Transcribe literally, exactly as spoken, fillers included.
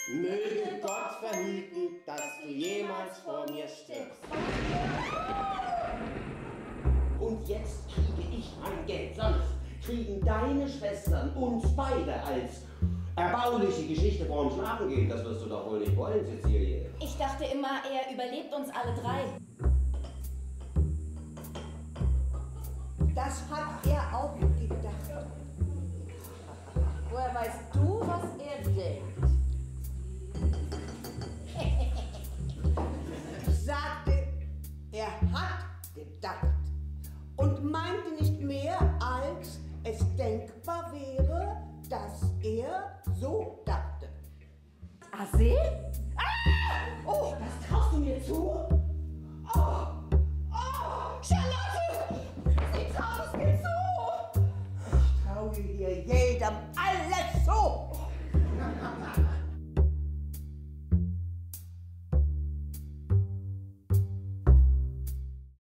Möge Gott verhüten, dass du jemals vor mir stirbst. Und jetzt kriege ich mein Geld, sonst kriegen deine Schwestern uns beide als erbauliche Geschichte vorm Schlafen gehen. Das wirst du doch wohl nicht wollen, Cecilie. Ich dachte immer, er überlebt uns alle drei. Das hat er auch gedacht. Woher weißt du, was er denkt? Ich sagte, er hat gedacht und meinte nicht mehr, als es denkbar wäre, dass er so dachte. Arsene? Ah! Oh, das traust du mir zu? Oh, oh, Charlotte! Sie traust mir zu! Ich traue hier jedem alles zu!